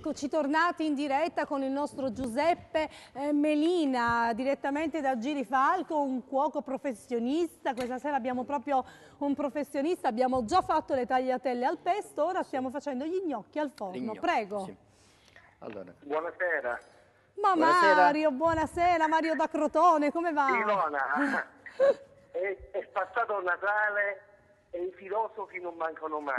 eccoci tornati in diretta con il nostro Giuseppe Melina, direttamente da Girifalco, un cuoco professionista. Questa sera abbiamo proprio un professionista, abbiamo già fatto le tagliatelle al pesto, ora stiamo facendo gli gnocchi al forno. Prego. Sì. Allora. Buonasera. Ma Buonasera. Mario, buonasera, Mario da Crotone, come va? Ilona, è passato Natale e i filosofi non mancano mai.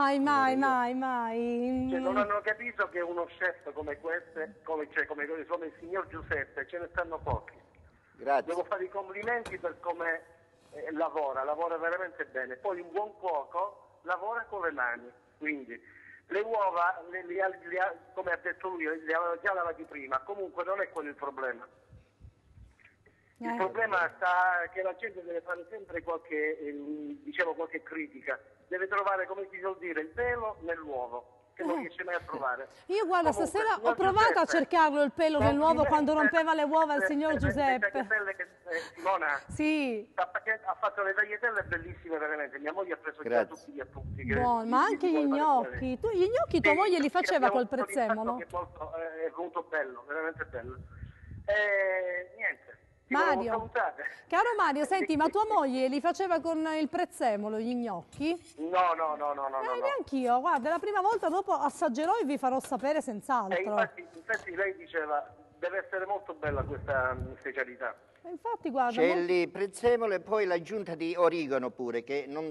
Mai. Cioè, non hanno capito che uno chef come questo, come il signor Giuseppe, ce ne stanno pochi. Grazie. Devo fare i complimenti per come lavora veramente bene. Poi un buon cuoco lavora con le mani, quindi le uova, come ha detto lui, le aveva già lavate prima. Comunque non è quello il problema. Il problema sta che la gente deve fare sempre qualche critica, deve trovare, come si suol dire, il pelo nell'uovo, che non riesce mai a trovare. Io guarda, Comunque, stasera ho provato a cercarlo il pelo nell'uovo quando rompeva le uova il signor Giuseppe. Simona, sì. ha fatto le tagliatelle bellissime veramente, mia moglie ha preso già tutti gli appunti. Buono, ma anche gli gnocchi, gli gnocchi tua moglie li faceva col prezzemolo? È venuto bello, veramente bello. Niente. Mario, caro Mario, senti, ma tua moglie li faceva con il prezzemolo gli gnocchi? No. Neanch'io, guarda, la prima volta dopo assaggerò e vi farò sapere senz'altro. Infatti lei diceva, deve essere molto bella questa specialità. Infatti, guarda, c'è il prezzemolo e poi l'aggiunta di origano pure, che non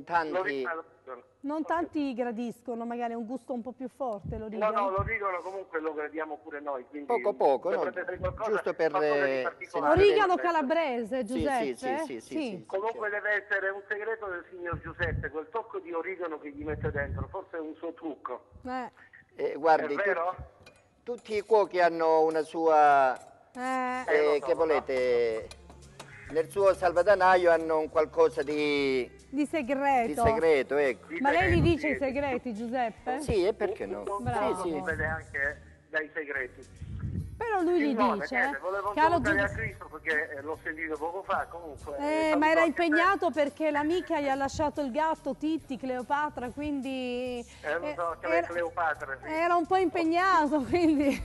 tanti gradiscono, magari è un gusto un po' più forte l'origano. No, l'origano comunque lo gradiamo pure noi. Poco, no? Giusto per... Origano calabrese, Giuseppe? Sì. Comunque deve essere un segreto del signor Giuseppe, quel tocco di origano che gli mette dentro, forse è un suo trucco. Guardi, è vero? Tutti i cuochi hanno una sua... che volete... Nel suo salvadanaio hanno un qualcosa di segreto, ecco. Ma lei li dice i segreti, Giuseppe? Sì, e perché no? Bravo. Si vede anche dai segreti. Però lui gli dice... volevo salutare a Cristo perché l'ho sentito poco fa, comunque... ma era impegnato perché l'amica gli ha lasciato il gatto, Titti, Cleopatra, quindi... Cleopatra, sì. Era un po' impegnato, quindi...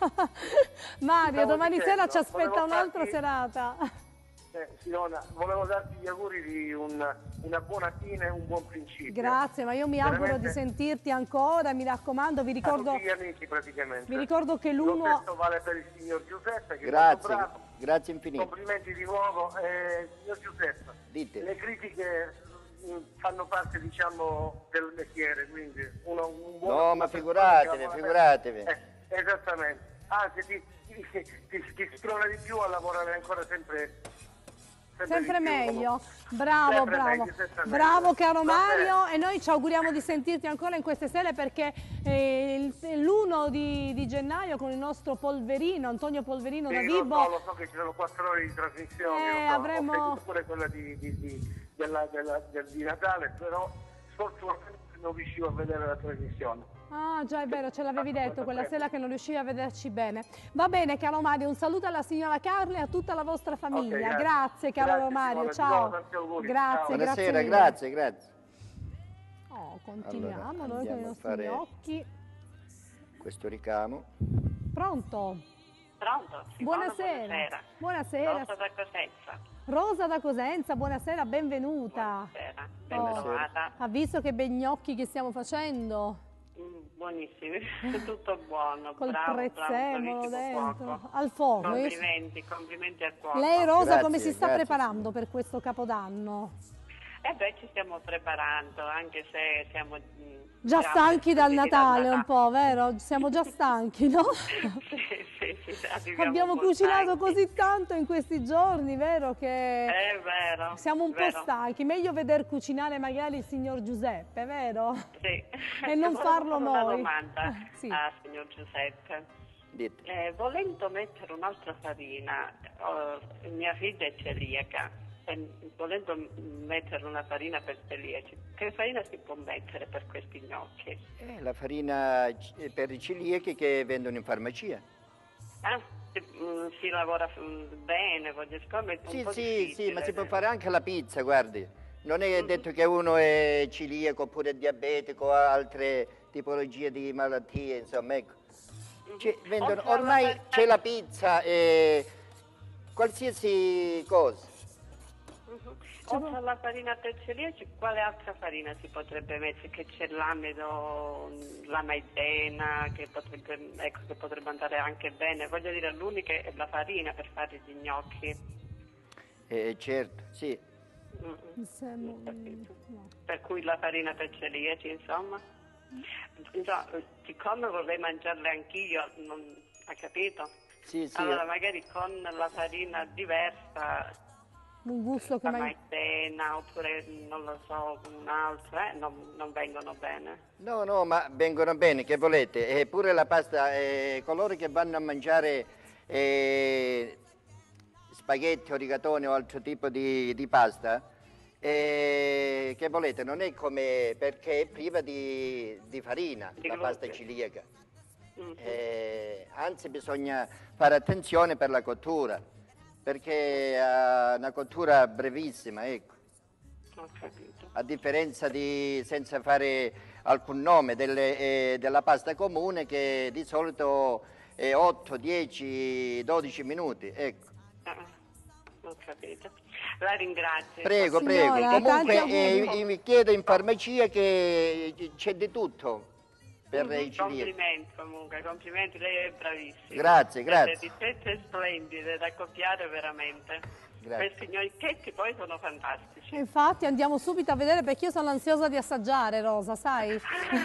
Mario, domani sera ci aspetta un'altra serata. Simona, volevo darti gli auguri di una buona fine e un buon principio. Grazie, ma io mi auguro di sentirti ancora, mi raccomando, vi ricordo... tutti gli amici praticamente. Vi ricordo che l'uno... Lo stesso vale per il signor Giuseppe, che grazie, è molto bravo. Grazie infinito. Complimenti di nuovo. Signor Giuseppe, dite. Le critiche fanno parte, diciamo, del mestiere, quindi un buon... No, ma figuratevi. Esattamente. Anzi, ti sprona di più a lavorare ancora sempre meglio. Bravo caro Mario, e noi ci auguriamo di sentirti ancora in queste sere perché l'1 di gennaio con il nostro Polverino, Antonio Polverino da Vibo. Lo so che ci sono 4 ore di trasmissione, avremo... ho sentito pure quella di Natale, però sfortunatamente non riuscivo a vedere la trasmissione. Ah già, è vero, ce l'avevi detto quella sera che non riuscivi a vederci bene. Va bene caro Mario, un saluto alla signora Carla e a tutta la vostra famiglia. Okay, grazie caro Mario, ciao. Grazie, grazie. Continuiamo noi con i nostri gnocchi. Questo ricamo. Pronto? Buonasera. Rosa da Cosenza. Rosa da Cosenza, buonasera, benvenuta. Buonasera, ben trovata. Ha visto che bei gnocchi che stiamo facendo? Buonissimi, tutto buono, col prezzemolo dentro, cuoco. al forno. Complimenti al cuoco. Lei Rosa come si sta preparando per questo Capodanno? Ci stiamo preparando, anche se siamo già stanchi dal Natale un po', vero? Siamo già stanchi, no? sì, abbiamo cucinato così tanto in questi giorni, vero? Che è vero. Siamo un po' stanchi, meglio veder cucinare magari il signor Giuseppe, vero? Sì. E non farlo noi. Una domanda al signor Giuseppe. Volendo mettere un'altra farina, mia figlia è celiaca. Volendo mettere una farina per celiaci, che farina si può mettere per questi gnocchi? La farina per i celiachi che vendono in farmacia. Si lavora bene, siccome sì, ma si può fare anche la pizza, guardi. Non è detto che uno è celiaco oppure diabetico o altre tipologie di malattie, insomma, ecco. Vendono, ormai c'è la pizza e qualsiasi cosa. Oltre alla farina per celiaci, quale altra farina si potrebbe mettere? Che c'è l'amido, la maizena, che potrebbe andare anche bene. Voglio dire, l'unica è la farina per fare gli gnocchi. Certo, sì. Per cui la farina per celiaci, insomma. Siccome vorrei mangiarle anch'io, ha capito? Sì. Allora magari con la farina diversa, un gusto che la maizena oppure non lo so, un'altra, non vengono bene. No, ma vengono bene, che volete? E pure la pasta, coloro che vanno a mangiare spaghetti o rigatoni o altro tipo di pasta, che volete, non è come, perché è priva di farina, la pasta celiaca. Anzi bisogna fare attenzione per la cottura, perché ha una cottura brevissima, ecco. Ho capito. A differenza di, senza fare alcun nome, della pasta comune che di solito è 8, 10, 12 minuti, ecco. Ho capito. La ringrazio. Prego. Comunque mi chiedo in farmacia che c'è di tutto. Per complimenti comunque, complimenti, lei è bravissima. Grazie. Le ricette splendide da copiare veramente. Grazie. Questi gnocchetti poi sono fantastici. Infatti andiamo subito a vedere, perché io sono ansiosa di assaggiare, Rosa, sai?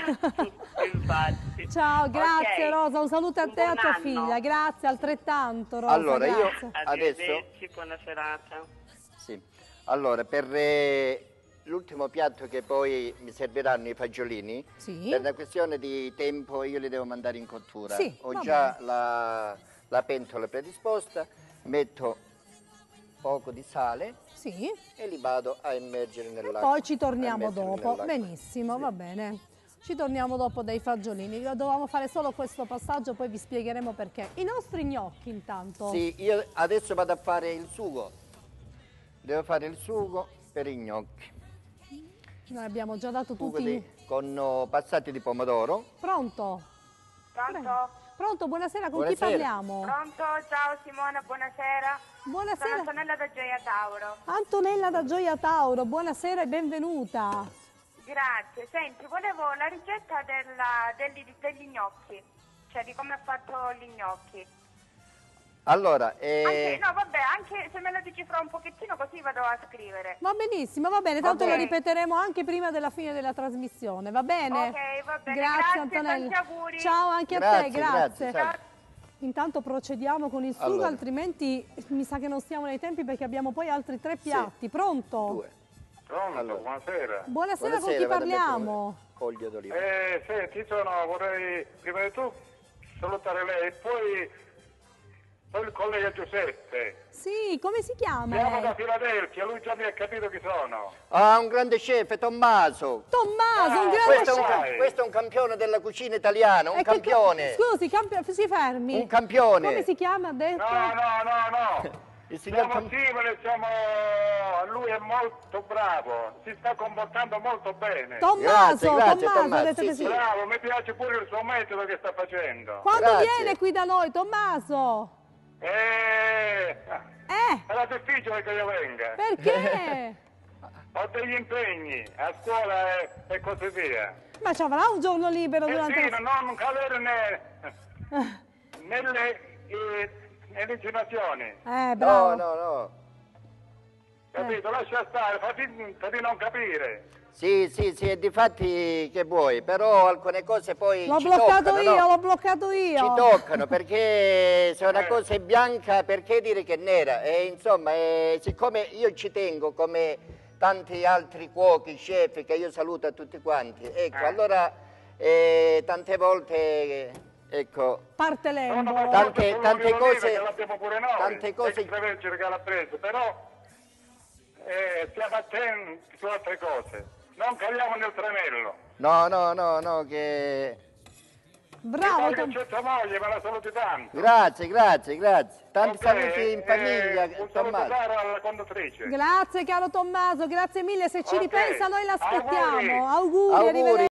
Infatti. Ciao, grazie, okay. Rosa, un saluto a te e a tua figlia, grazie, altrettanto, Rosa. Allora grazie. Io adesso... Buona serata. Sì. Allora, per l'ultimo piatto che poi mi serviranno i fagiolini, per una questione di tempo io li devo mandare in cottura. Ho già la pentola predisposta, metto poco di sale e li vado a immergere nell'acqua. Poi ci torniamo dopo, benissimo, va bene. Ci torniamo dopo dei fagiolini, dovevamo fare solo questo passaggio, poi vi spiegheremo perché. I nostri gnocchi intanto. Sì, io adesso vado a fare il sugo, devo fare il sugo per i gnocchi. Noi abbiamo già dato tutti... con passati di pomodoro. Pronto? Pronto? Pronto, buonasera, con chi parliamo? Pronto, ciao Simona, buonasera. Buonasera. Sono Antonella da Gioia Tauro. Antonella da Gioia Tauro, buonasera e benvenuta. Grazie, senti, volevo la ricetta degli gnocchi, cioè di come ho fatto gli gnocchi. Allora, anche se me lo dici fra un pochettino così vado a scrivere. Va benissimo, va bene, tanto lo ripeteremo anche prima della fine della trasmissione, va bene? Ok, va bene, grazie Antonella. Tanti auguri. Ciao anche a te, grazie. Grazie. Intanto procediamo con il sugo, altrimenti mi sa che non stiamo nei tempi perché abbiamo poi altri 3 piatti. Pronto? 2. Pronto, buonasera. Buonasera, con chi parliamo? Olio d'oliva. Senti, vorrei prima di tutto salutare lei e poi il collega Giuseppe. Sì, come si chiama? Siamo da Filadelfia, lui già mi ha capito chi sono. Ah, un grande chef, Tommaso. Tommaso, un grande chef. Questo è un campione della cucina italiana, un campione. Scusi, si fermi. Un campione. Come si chiama, ha detto? No. Il signor lui è molto bravo, si sta comportando molto bene. Tommaso, Tommaso. Sì. Bravo, mi piace pure il suo metodo che sta facendo. Quando viene qui da noi, Tommaso? Era difficile che io venga. Perché? Ho degli impegni a scuola e così via. Ma ci avrà un giorno libero durante la... non cadere nelle insinuazioni. Bravo. No. Capito? Lascia stare, fa di non capire. Sì, e difatti che vuoi, però alcune cose poi l'ho bloccato io. Ci toccano, perché se una cosa è bianca, perché dire che è nera? Insomma, siccome io ci tengo come tanti altri cuochi, chef, che io saluto a tutti quanti, ecco, allora tante volte... Ecco, parte l'embolo. Tante cose... l'abbiamo pure noi, tante cose... extravergine calabrese, però stiamo attenti su altre cose. Non cadiamo nel tranello. No, che... Bravo! C'è moglie, me la saluti tanto. Grazie. Tanti saluti in famiglia, Tommaso. Alla conduttrice. Grazie caro Tommaso, grazie mille. Se ci ripensa noi l'aspettiamo. Auguri.